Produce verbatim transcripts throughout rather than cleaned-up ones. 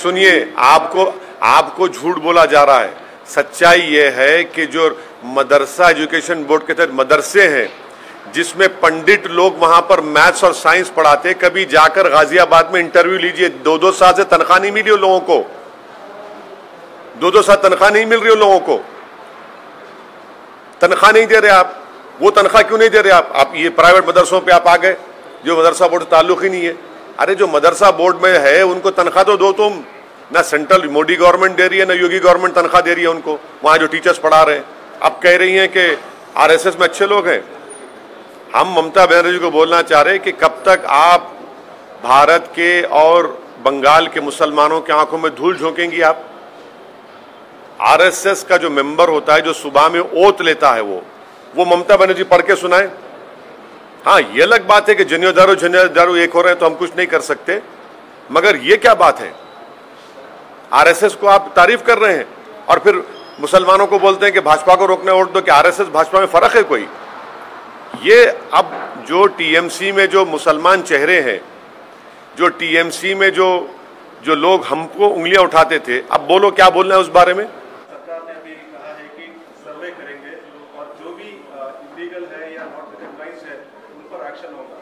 सुनिए, आपको आपको झूठ बोला जा रहा है। सच्चाई ये है कि जो मदरसा एजुकेशन बोर्ड के तहत मदरसे हैं, जिसमें पंडित लोग वहां पर मैथ्स और साइंस पढ़ाते, कभी जाकर गाजियाबाद में इंटरव्यू लीजिए, दो दो साल से तनख्वाह नहीं मिली उन लोगों को, दो दो साल तनख्वाह नहीं मिल रही उन लोगों को, तनख्वाह नहीं दे रहे आप। वो तनख्वाह क्यों नहीं दे रहे आप? आप ये प्राइवेट मदरसों पे आप आ गए जो मदरसा बोर्ड से ताल्लुक ही नहीं है। अरे जो मदरसा बोर्ड में है उनको तनख्वाह तो दो तुम। ना सेंट्रल मोदी गवर्नमेंट दे रही है, ना योगी गवर्नमेंट तनख्वाह दे रही है उनको, वहां जो टीचर्स पढ़ा रहे हैं। अब कह रही हैं कि आरएसएस में अच्छे लोग हैं। हम ममता बनर्जी को बोलना चाह रहे हैं कि कब तक आप भारत के और बंगाल के मुसलमानों की आंखों में धूल झोंकेंगी आप? आरएसएस का जो मेंबर होता है, जो सुबह में ओथ लेता है, वो वो ममता बनर्जी पढ़ के सुनाए। हाँ, ये अलग बात है कि जनियो दारू जनियो दारू एक हो रहे हैं तो हम कुछ नहीं कर सकते, मगर ये क्या बात है? आरएसएस को आप तारीफ कर रहे हैं और फिर मुसलमानों को बोलते हैं कि भाजपा को रोकने वोट दो। कि आरएसएस भाजपा में फर्क है कोई? ये अब जो टीएमसी में जो मुसलमान चेहरे हैं, जो टीएमसी में जो जो लोग हमको उंगलियां उठाते थे, अब बोलो क्या बोलना है उस बारे में? सरकार ने अभी कहा है कि सर्वे करेंगे और जो भी इलीगल है या नॉट रिकॉग्नाइज्ड है उन पर एक्शन होगा।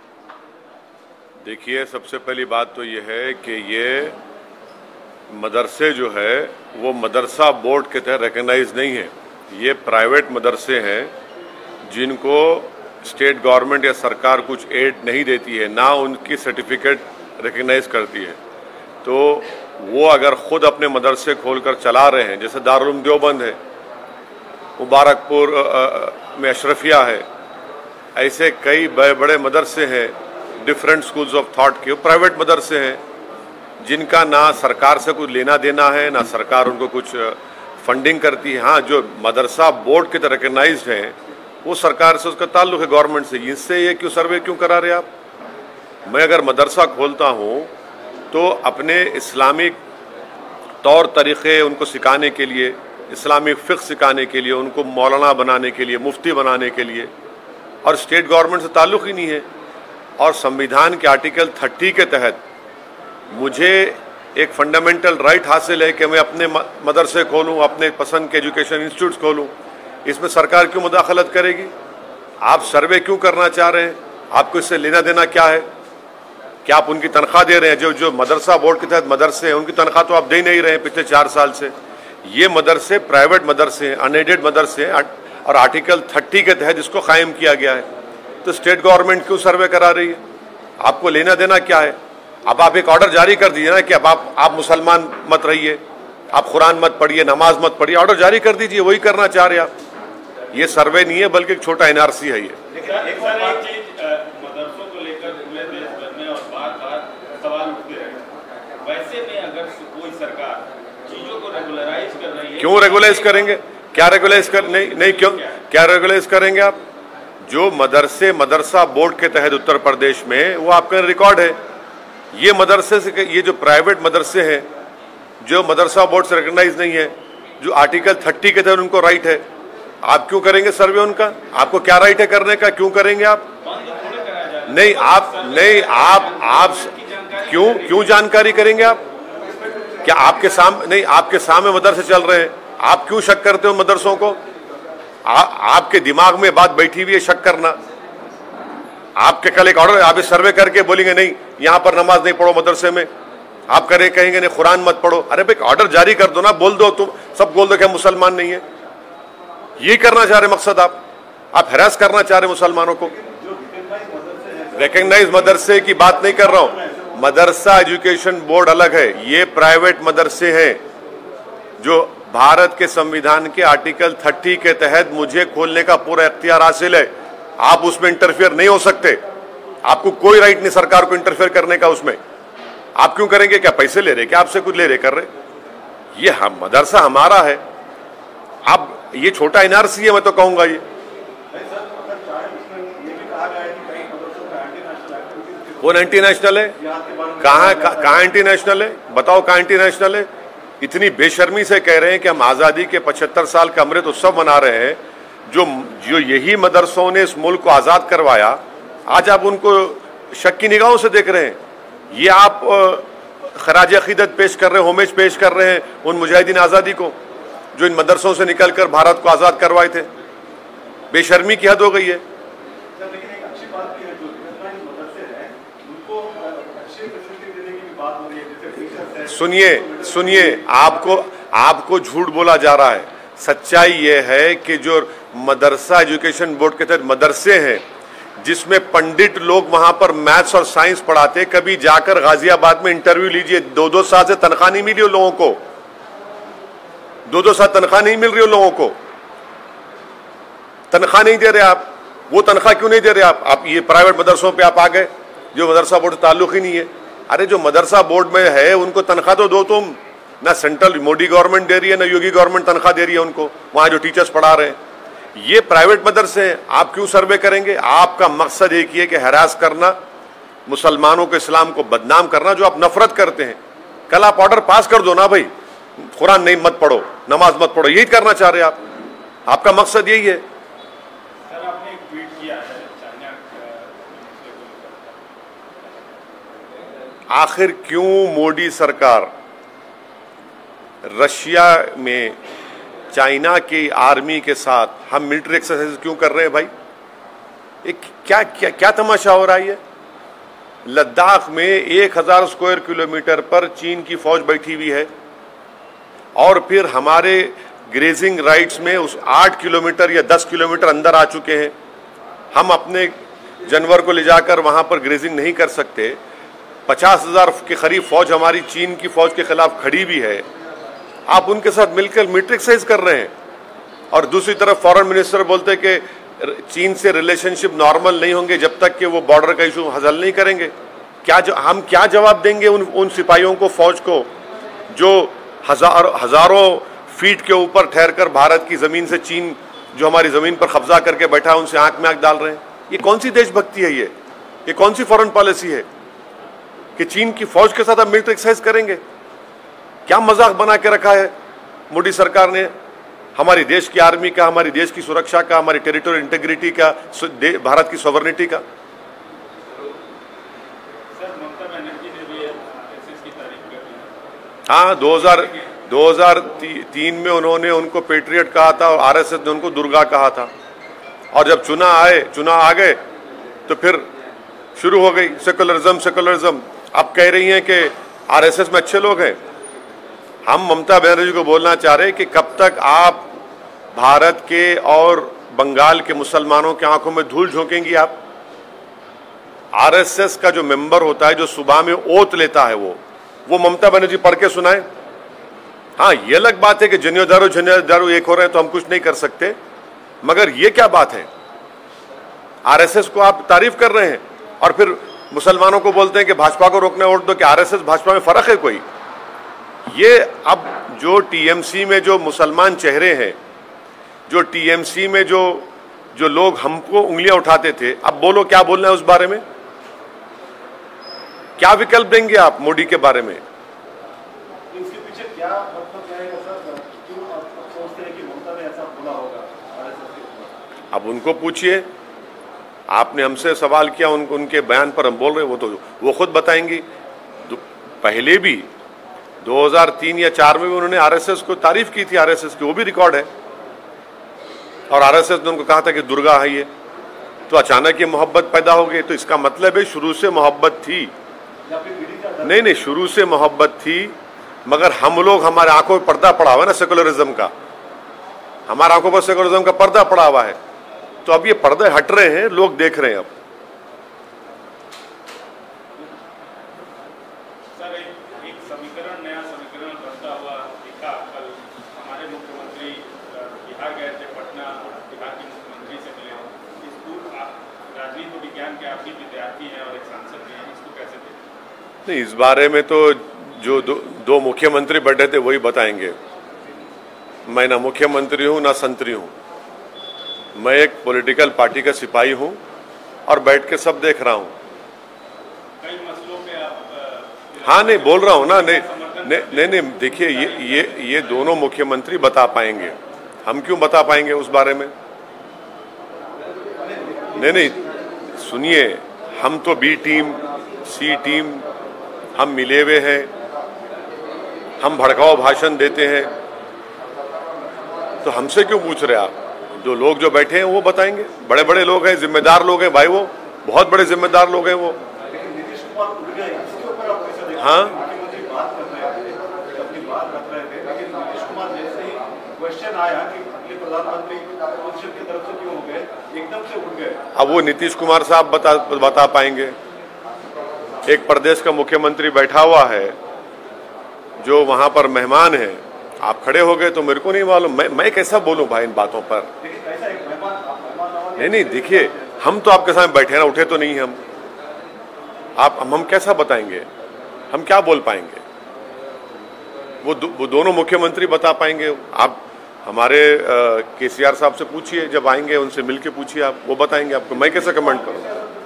देखिए, सबसे पहली बात तो ये है कि ये मदरसे जो है वो मदरसा बोर्ड के तहत रिकॉग्नाइज नहीं है। ये प्राइवेट मदरसे हैं जिनको स्टेट गवर्नमेंट या सरकार कुछ एड नहीं देती है, ना उनकी सर्टिफिकेट रिकॉग्नाइज करती है। तो वो अगर खुद अपने मदरसे खोलकर चला रहे हैं, जैसे दारुल उलूम देवबंद है, मुबारकपुर में अशरफिया है, ऐसे कई बड़े बड़े मदरसे हैं, डिफरेंट स्कूल्स ऑफ थॉट के, प्राइवेट मदरसे हैं जिनका ना सरकार से कुछ लेना देना है, ना सरकार उनको कुछ फंडिंग करती है। हाँ, जो मदरसा बोर्ड के तरह रिकॉग्नाइज्ड है वो सरकार से उसका ताल्लुक है, गवर्नमेंट से। इससे ये क्यों सर्वे क्यों करा रहे आप? मैं अगर मदरसा खोलता हूँ तो अपने इस्लामिक तौर तरीक़े उनको सिखाने के लिए, इस्लामिक फ़िक़्ह सिखाने के लिए, उनको मौलाना बनाने के लिए, मुफ्ती बनाने के लिए, और स्टेट गवर्नमेंट से ताल्लुक़ ही नहीं है। और संविधान के आर्टिकल तीस के तहत मुझे एक फंडामेंटल राइट हासिल है कि मैं अपने मदरसे खोलूँ, अपने पसंद के एजुकेशन इंस्टीट्यूट्स खोलूँ। इसमें सरकार क्यों मुदाखलत करेगी? आप सर्वे क्यों करना चाह रहे हैं? आपको इससे लेना देना क्या है? क्या आप उनकी तनख्वाह दे रहे हैं? जो जो मदरसा बोर्ड के तहत मदरसे हैं उनकी तनख्वाह तो आप दे नहीं रहे हैं पिछले चार साल से। ये मदरसे प्राइवेट मदरसे हैं, अनएडेड मदरसे हैं, और आर्टिकल तीस के तहत इसको कायम किया गया है। तो स्टेट गवर्नमेंट क्यों सर्वे करा रही है? आपको लेना देना क्या है? अब आप एक ऑर्डर जारी कर दीजिए ना कि अब आप आप मुसलमान मत रहिए, आप कुरान मत पढ़िए, नमाज मत पढ़िए, ऑर्डर जारी कर दीजिए। वही करना चाह रहे आप। ये सर्वे नहीं है बल्कि एक छोटा एनआरसी है। ये मदरसों को लेकर पूरे देश भर में और बार-बार सवाल उठते रहे। वैसे में अगर कोई सरकार चीजों को रेगुलराइज कर रही है, क्यों रेगुलाइज करेंगे? क्या रेगुलाइज कर नहीं नहीं क्यों क्या रेगुलाइज करेंगे आप? जो मदरसे मदरसा बोर्ड के तहत उत्तर प्रदेश में, वो आपका रिकॉर्ड है। ये मदरसे से, ये जो प्राइवेट मदरसे हैं जो मदरसा बोर्ड से रिकॉग्नाइज नहीं है, जो आर्टिकल तीस के तहत उनको राइट है, आप क्यों करेंगे सर्वे उनका? आपको क्या राइट है करने का? क्यों करेंगे आप? नहीं, आप नहीं आप आप क्यों क्यों जानकारी करेंगे आप? क्या आपके सामने नहीं आपके सामने मदरसे चल रहे हैं, आप क्यों शक करते हो मदरसों को? आ, आपके दिमाग में बात बैठी हुई है शक करना। आपके कल एक ऑर्डर, आप सर्वे करके बोलेंगे नहीं यहाँ पर नमाज नहीं पढ़ो मदरसे में, आप करे कहेंगे नहीं कुरान मत पढ़ो। अरे भाई, ऑर्डर जारी कर दो ना, बोल दो, तुम सब बोल दो कि मुसलमान नहीं है। ये करना चाह रहे मकसद आप आप हैरास करना चाह रहे मुसलमानों को। रिकॉग्नाइज मदरसे की बात नहीं कर रहा हूं, मदरसा एजुकेशन बोर्ड अलग है। ये प्राइवेट मदरसे हैं जो भारत के संविधान के आर्टिकल तीस के तहत मुझे खोलने का पूरा इख्तियार हासिल है। आप उसमें इंटरफेयर नहीं हो सकते। आपको कोई राइट नहीं सरकार को इंटरफेयर करने का उसमें। आप क्यों करेंगे? क्या पैसे ले रहे? क्या आपसे कुछ ले रहे कर रहे? ये हम मदरसा हमारा है। अब ये छोटा एनआरसी है, मैं तो कहूंगा ये कौन एंटी नेशनल है? कहाँ कहाँ एंटी नेशनल है? बताओ कहाँ एंटी नेशनल है? इतनी बेशर्मी से कह रहे हैं कि हम आज़ादी के पचहत्तर साल का अमृत उत्सव मना रहे हैं। जो जो यही मदरसों ने इस मुल्क को आज़ाद करवाया, आज आप उनको शक की निगाहों से देख रहे हैं। ये आप खराज अकीदत पेश कर रहे हैं, होमेज पेश कर रहे हैं उन मुजाहिदीन आज़ादी को जो इन मदरसों से निकलकर भारत को आज़ाद करवाए थे। बेशर्मी की हद हो गई है। सुनिए सुनिए आपको आपको झूठ बोला जा रहा है। सच्चाई ये है कि जो मदरसा एजुकेशन बोर्ड के तहत मदरसे हैं जिसमें पंडित लोग वहां पर मैथ्स और साइंस पढ़ाते, कभी जाकर गाजियाबाद में इंटरव्यू लीजिए, दो दो साल से तनख्वाह नहीं मिली उन लोगों को, दो दो साल तनख्वाह नहीं मिल रही उन लोगों को, तनख्वाह नहीं दे रहे आप। वो तनख्वाह क्यों नहीं दे रहे आप? आप ये प्राइवेट मदरसों पे आप आ गए जो मदरसा बोर्ड से ताल्लुक ही नहीं है। अरे जो मदरसा बोर्ड में है उनको तनख्वाह तो दो तुम। ना सेंट्रल मोदी गवर्नमेंट दे रही है ना योगी गवर्नमेंट तनख्वाह दे रही है उनको, वहां जो टीचर्स पढ़ा रहे हैं। ये प्राइवेट मदरसे हैं, आप क्यों सर्वे करेंगे? आपका मकसद एक ही है कि हरास करना, मुसलमानों को, इस्लाम को बदनाम करना, जो आप नफरत करते हैं। कल आप ऑर्डर पास कर दो ना भाई, कुरान नहीं मत पढ़ो, नमाज मत पढ़ो, यही करना चाह रहे हैं आप, आपका मकसद यही है। सर आपने एक ट्वीट किया है चाइना आखिर क्यों मोदी सरकार रशिया में चाइना की आर्मी के साथ हम मिलिट्री एक्सरसाइज क्यों कर रहे हैं भाई? एक क्या क्या क्या तमाशा हो रहा है ये? लद्दाख में एक हजार स्क्वायर किलोमीटर पर चीन की फौज बैठी हुई है और फिर हमारे ग्रेजिंग राइट्स में उस आठ किलोमीटर या दस किलोमीटर अंदर आ चुके हैं। हम अपने जानवर को ले जाकर वहां पर ग्रेजिंग नहीं कर सकते। पचास हजार के करीब फौज हमारी चीन की फौज के खिलाफ खड़ी भी है। आप उनके साथ मिलकर मिलिट्री एक्सरसाइज कर रहे हैं और दूसरी तरफ फॉरेन मिनिस्टर बोलते हैं कि चीन से रिलेशनशिप नॉर्मल नहीं होंगे जब तक कि वो बॉर्डर का इशू हल नहीं करेंगे। क्या जो, हम क्या जवाब देंगे उन उन सिपाहियों को, फौज को, जो हजार हजारों फीट के ऊपर ठहरकर भारत की जमीन से चीन जो हमारी जमीन पर कब्जा करके बैठा है उनसे आंख में आंख डाल रहे हैं? ये कौन सी देशभक्ति है? ये ये कौन सी फॉरेन पॉलिसी है कि चीन की फौज के साथ आप मिलिट्री एक्सरसाइज करेंगे? क्या मजाक बना के रखा है मोदी सरकार ने हमारी देश की आर्मी का, हमारी देश की सुरक्षा का, हमारी टेरिटोरियल इंटीग्रिटी का, भारत की सॉवरेनिटी का। सर ममता बनर्जी ने भी आरएसएस की तारीफ कर दी। हाँ, दो हज़ार तीन में उन्होंने उनको पेट्रियट कहा था और आरएसएस ने उनको दुर्गा कहा था। और जब चुनाव आए चुनाव आ गए तो फिर शुरू हो गई सेकुलरिज्म सेकुलरिज्म। अब कह रही हैं कि आरएसएस में अच्छे लोग हैं। हम ममता बनर्जी को बोलना चाह रहे हैं कि कब तक आप भारत के और बंगाल के मुसलमानों की आंखों में धूल झोंकेंगी आप? आरएसएस का जो मेंबर होता है, जो सुबह में ओथ लेता है, वो वो ममता बनर्जी पढ़ के सुनाए। हाँ, ये अलग बात है कि जनियोदारू जनियोदारू एक हो रहे हैं तो हम कुछ नहीं कर सकते, मगर ये क्या बात है? आरएसएस को आप तारीफ कर रहे हैं और फिर मुसलमानों को बोलते हैं कि भाजपा को रोकने वोट दो। कि आरएसएस भाजपा में फर्क है कोई? ये अब जो टीएमसी में जो मुसलमान चेहरे हैं, जो टीएमसी में जो जो लोग हमको उंगलियां उठाते थे, अब बोलो क्या बोलना है उस बारे में? क्या विकल्प देंगे आप मोदी के बारे में? इसके पीछे क्या मतलब क्या है सर? क्यों आप सोचते हैं कि ममता ने ऐसा बोला होगा आरएसएस के ऊपर? अब उनको पूछिए। आपने हमसे सवाल किया, उन, उनके बयान पर हम बोल रहे हैं, वो तो वो खुद बताएंगी। पहले भी दो हज़ार तीन या चार में भी उन्होंने आरएसएस को तारीफ की थी, आरएसएस की, वो भी रिकॉर्ड है। और आरएसएस ने उनको कहा था कि दुर्गा है ये। तो अचानक ये मोहब्बत पैदा हो गई। तो इसका मतलब है शुरू से मोहब्बत थी। नहीं नहीं, शुरू से मोहब्बत थी, मगर हम लोग, हमारे आंखों में पर्दा पड़ा हुआ है ना सेकुलरिज्म का, हमारे आंखों पर सेकुलरिज्म का पर्दा पड़ा हुआ है। तो अब ये पर्दे हट रहे हैं, लोग देख रहे हैं। अब सर एक, एक समीकरण, नया समीकरण बनता हुआ दिखा। कल हमारे मुख्यमंत्री बिहार गए थे, पटना बिहार के मुख्यमंत्री से मिले। इस पूर्व राजनीति विज्ञान के आप भी विद्यार्थी हैं और एक सांसद भी हैं, इसको कैसे देखें? नहीं, इस बारे में तो जो दो, दो मुख्यमंत्री बैठे थे वही बताएंगे। मैं ना मुख्यमंत्री हूं ना संतरी हूं। मैं एक पॉलिटिकल पार्टी का सिपाही हूं और बैठ के सब देख रहा हूं। कई मसलों पे आप हाँ, नहीं बोल रहा हूं ना। नहीं नहीं नहीं, देखिए ये ये ये दोनों मुख्यमंत्री बता पाएंगे, हम क्यों बता पाएंगे उस बारे में? नहीं नहीं, सुनिए, हम तो बी टीम सी टीम हम मिले हुए हैं। हम भड़काऊ भाषण देते हैं, तो हमसे क्यों पूछ रहे आप? जो लोग जो बैठे हैं वो बताएंगे। बड़े बड़े लोग हैं, जिम्मेदार लोग हैं भाई, वो बहुत बड़े जिम्मेदार लोग हैं वो। नीतीश कुमार उठ गए, इसके ऊपर आप कैसे देखते हैं? हाँ, मुख्यमंत्री बात कर रहे थे, अपनी बात रख रहे थे, लेकिन नीतीश कुमार जैसे ही क्वेश्चन आया कि अगले प्रधानमंत्री अपोजिशन की तरफ से क्यों हो गए, एकदम से उठ गए। अब वो नीतीश कुमार साहब बता बता पाएंगे। एक प्रदेश का मुख्यमंत्री बैठा हुआ है जो वहां पर मेहमान है, आप खड़े हो गए तो मेरे को नहीं मालूम, मैं मैं कैसा बोलूं भाई इन बातों पर? नहीं नहीं, देखिए हम तो आपके सामने बैठे ना, उठे तो नहीं हम। आप हम, हम कैसा बताएंगे? हम क्या बोल पाएंगे? वो दो, वो दोनों मुख्यमंत्री बता पाएंगे। आप हमारे केसीआर साहब से पूछिए, जब आएंगे उनसे मिलके पूछिए, आप वो बताएंगे आपको। मैं कैसे कमेंट करूं?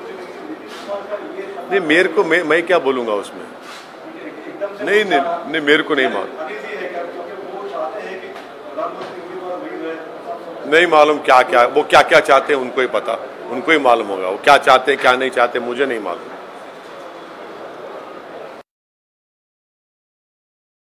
नहीं, मेरे को मैं मैं क्या बोलूंगा उसमें? नहीं नहीं नहीं, मेरे को नहीं मालूम, नहीं मालूम क्या क्या वो क्या क्या चाहते हैं, उनको ही पता, उनको ही मालूम होगा वो क्या चाहते हैं क्या नहीं चाहते, मुझे नहीं मालूम।